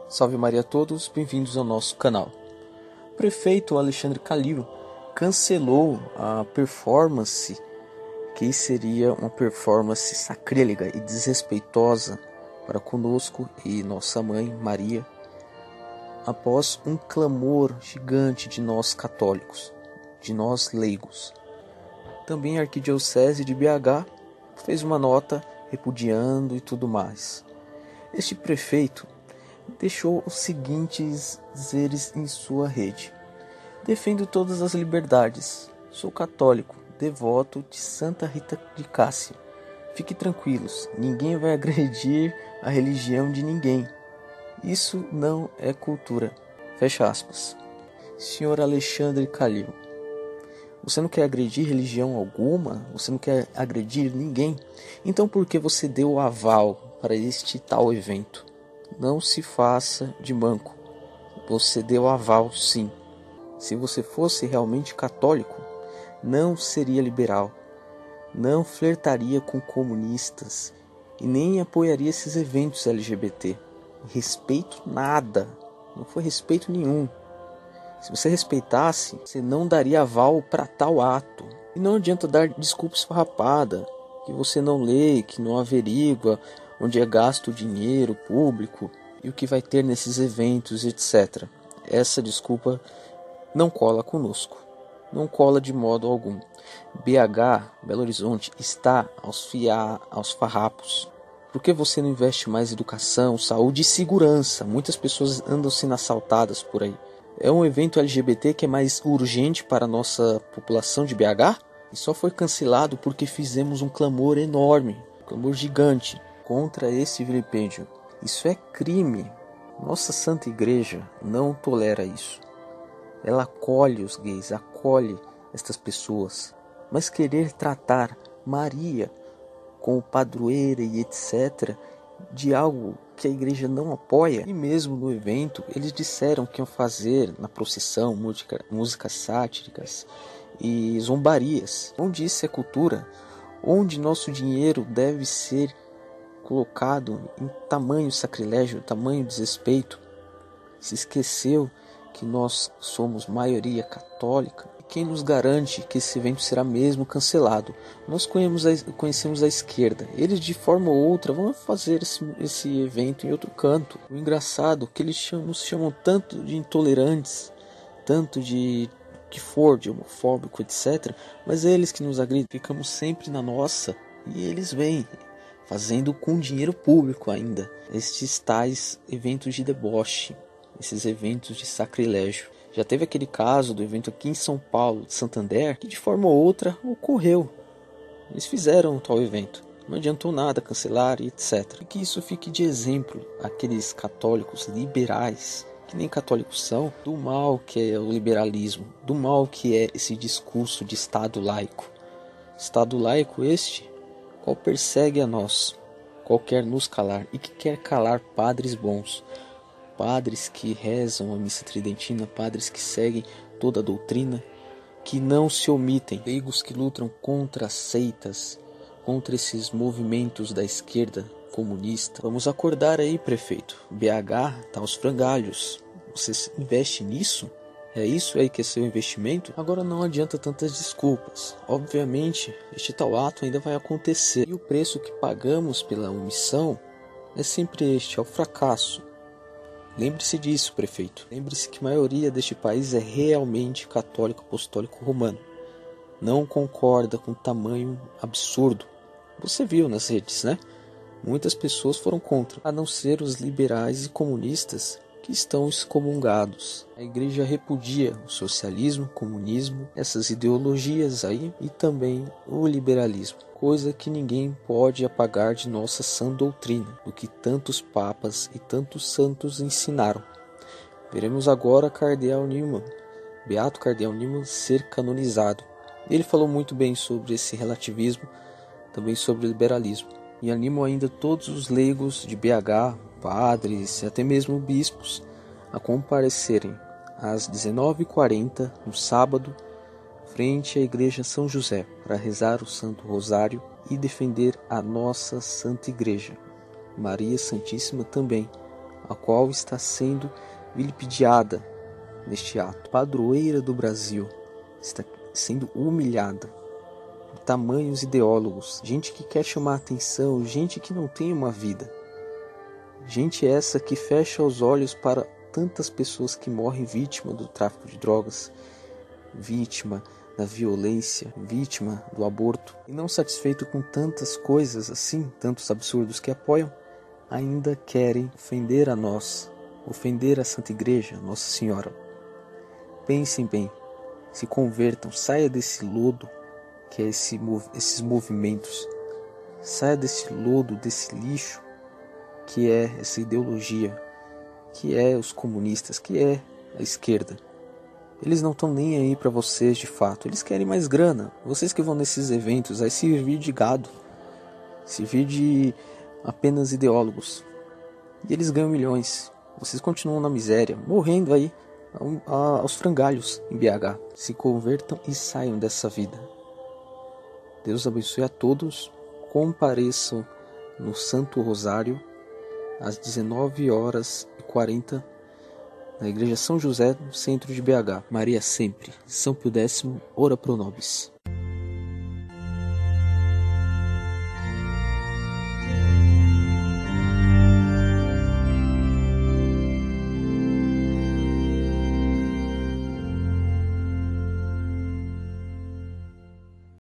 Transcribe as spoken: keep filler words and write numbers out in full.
Salve Maria a todos, bem-vindos ao nosso canal. O prefeito Alexandre Calil cancelou a performance, que seria uma performance sacrílega e desrespeitosa para conosco e nossa mãe Maria, após um clamor gigante de nós católicos, de nós leigos. Também a Arquidiocese de B H fez uma nota repudiando e tudo mais. Este prefeito deixou os seguintes dizeres em sua rede: defendo todas as liberdades, sou católico, devoto de Santa Rita de Cássia. Fique tranquilos, ninguém vai agredir a religião de ninguém. Isso não é cultura. Fecha aspas. Senhor Alexandre Calil, você não quer agredir religião alguma? Você não quer agredir ninguém? Então por que você deu o aval para este tal evento? Não se faça de manco. Você deu aval, sim. Se você fosse realmente católico, não seria liberal, não flertaria com comunistas e nem apoiaria esses eventos L G B T. Respeito nada, não foi respeito nenhum. Se você respeitasse, você não daria aval para tal ato. E não adianta dar desculpa esfarrapada, que você não lê, que não averigua onde é gasto o dinheiro público e o que vai ter nesses eventos, etcétera. Essa desculpa não cola conosco, não cola de modo algum. B H, Belo Horizonte, está aos, fia, aos farrapos. Por que você não investe mais em educação, saúde e segurança? Muitas pessoas andam sendo assaltadas por aí. É um evento L G B T que é mais urgente para a nossa população de B H? E só foi cancelado porque fizemos um clamor enorme, um clamor gigante, contra esse vilipêndio. Isso é crime. Nossa Santa Igreja não tolera isso. Ela acolhe os gays, acolhe estas pessoas. Mas querer tratar Maria como padroeira e etcétera de algo que a igreja não apoia, e mesmo no evento eles disseram que iam fazer na procissão música, músicas sátíricas e zombarias. Onde isso é cultura? Onde nosso dinheiro deve ser colocado em tamanho sacrilégio, tamanho desrespeito? Se esqueceu que nós somos maioria católica? E quem nos garante que esse evento será mesmo cancelado? Nós conhecemos a, conhecemos a esquerda. Eles de forma ou outra vão fazer esse, esse evento em outro canto. O engraçado é que eles chamam, nos chamam tanto de intolerantes, tanto de que for, de homofóbico, etcétera. Mas é eles que nos agridem. Ficamos sempre na nossa e eles vêm fazendo com dinheiro público ainda estes tais eventos de deboche, esses eventos de sacrilégio. Já teve aquele caso do evento aqui em São Paulo, de Santander, que de forma ou outra ocorreu. Eles fizeram um tal evento, não adiantou nada cancelar e etcétera. E que isso fique de exemplo àqueles católicos liberais, que nem católicos são, do mal que é o liberalismo, do mal que é esse discurso de Estado laico. Estado laico este, qual persegue a nós, qual quer nos calar e que quer calar padres bons, padres que rezam a missa tridentina, padres que seguem toda a doutrina, que não se omitem, leigos que lutam contra as seitas, contra esses movimentos da esquerda comunista. Vamos acordar aí, prefeito. B H tá aos frangalhos. Você investe nisso? É isso aí que é seu investimento? Agora não adianta tantas desculpas. Obviamente, este tal ato ainda vai acontecer. E o preço que pagamos pela omissão é sempre este, é o fracasso. Lembre-se disso, prefeito. Lembre-se que a maioria deste país é realmente católico apostólico romano. Não concorda com o tamanho absurdo. Você viu nas redes, né? Muitas pessoas foram contra, a não ser os liberais e comunistas que estão excomungados. A igreja repudia o socialismo, o comunismo, essas ideologias aí e também o liberalismo, coisa que ninguém pode apagar de nossa sã doutrina, do que tantos papas e tantos santos ensinaram. Veremos agora Cardeal Newman, Beato Cardeal Newman, ser canonizado. Ele falou muito bem sobre esse relativismo, também sobre o liberalismo. E animo ainda todos os leigos de B H, padres e até mesmo bispos a comparecerem às dezenove e quarenta no sábado frente à igreja São José para rezar o Santo Rosário e defender a nossa Santa Igreja, Maria Santíssima também, a qual está sendo vilipendiada neste ato. Padroeira do Brasil está sendo humilhada por tamanhos ideólogos, gente que quer chamar a atenção, gente que não tem uma vida. Gente essa que fecha os olhos para tantas pessoas que morrem vítima do tráfico de drogas, vítima da violência, vítima do aborto. E não satisfeito com tantas coisas assim, tantos absurdos que apoiam, ainda querem ofender a nós, ofender a Santa Igreja, Nossa Senhora. Pensem bem, se convertam, saia desse lodo que é esse, esses movimentos, saia desse lodo, desse lixo que é essa ideologia, que é os comunistas, que é a esquerda. Eles não estão nem aí para vocês de fato, eles querem mais grana. Vocês que vão nesses eventos, aí servir de gado, servir de apenas ideólogos. E eles ganham milhões, vocês continuam na miséria, morrendo aí aos frangalhos em B H. Se convertam e saiam dessa vida. Deus abençoe a todos, compareçam no Santo Rosário às dezenove horas e quarenta na Igreja São José, no centro de B H. Maria sempre, São Pio X, ora pro nobis.